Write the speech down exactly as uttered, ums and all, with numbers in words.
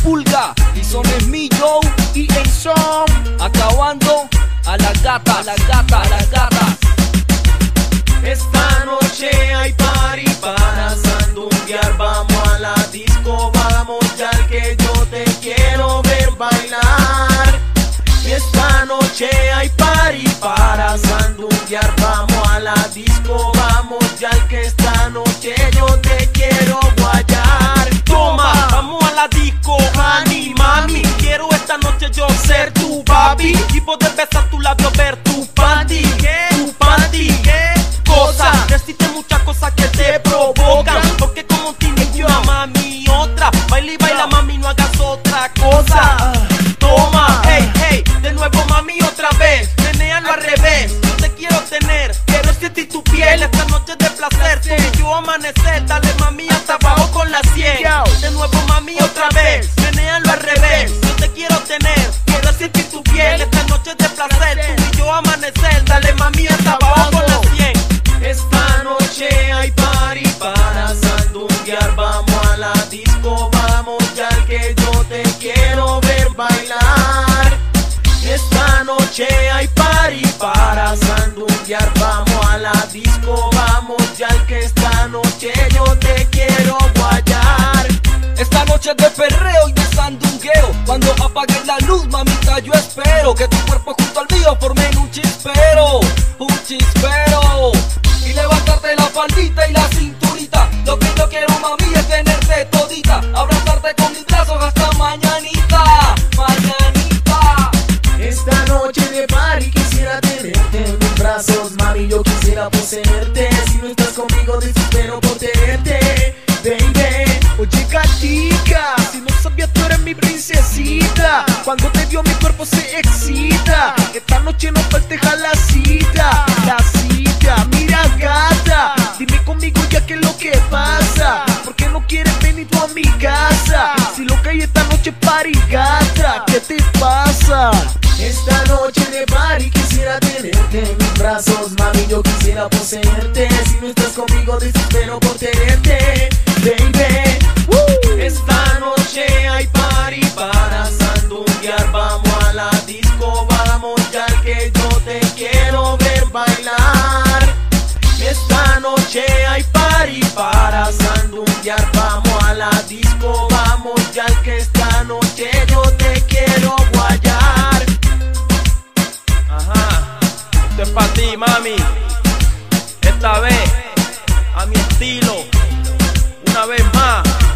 Pulga, y son es mi Joe y en son, acabando a la gata, a la gata, a las gatas. Esta noche hay party para sandunguear, vamos a la disco, vamos ya que yo te quiero ver bailar. Esta noche hay party para sandunguear, vamos a la disco, vamos ya que esta noche yo te quiero guayar. Toma, vamos a la disco, honey, mami, quiero esta noche yo ser tu papi y poder besar tu labio, ver tu panty, tu panty, cosa, decirte muchas cosas que te provocan, porque como tienes una mami y otra, baila y baila mami, no hagas otra cosa. Toma, hey, hey, de nuevo mami otra vez, menéalo al revés, yo te quiero tener, quiero sentir tu piel, esta noche de placer, tú y yo amanecer, dale mami hasta abajo con la cien. De nuevo mami otra vez, menéalo al revés, yo te quiero tener, quiero sentir tu piel, esta noche de placer, tú y yo amanecer, dale mami hasta abajo con la cien. Esta noche hay party para sandunguear, vamos a la disco, vamos ya que yo te quiero ver bailar. Esta noche hay party para sandunguear, vamos a la disco, vamos ya que esta noche yo te quiero guayar. Esta noche es de perreo y de sandungueo, cuando apagues la luz mamita yo espero que tu cuerpo junto al mío formen un chispero, un chispero. Y levantarte la faldita y la cinturita, lo que yo quiero mami es tenerte todita, abrazarte con mis brazos hasta mañanita, mañanita. Esta noche de party quisiera tenerte en mis brazos, mami, yo quisiera poseerte, si no estás conmigo desespero por tenerte, baby. Oye gatica, si no sabías tú eres mi princesita, cuando te dio mi cuerpo se excita, esta noche no falteja la cita, la cita. Mira gata, dime conmigo ya qué es lo que pasa, ¿por qué no quieres venir tú a mi casa? Si lo que hay esta noche es party gata, ¿qué te pasa? Esta noche de party quisiera tenerte en mis brazos, mami, yo quisiera poseerte, si no estás conmigo desespero por tenerte, baby. Woo. Esta noche hay party para sandunguear, vamos a la disco, vamos ya que yo te quiero ver bailar. Esta noche hay party para sandunguear, vamos a la disco, vamos ya que esta noche yo te quiero guayar. Ajá, esto es pa' ti mami, esta vez a mi estilo, una vez más.